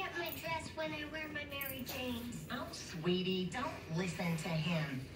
forget my dress when I wear my Mary Janes. Oh, sweetie, don't listen to him.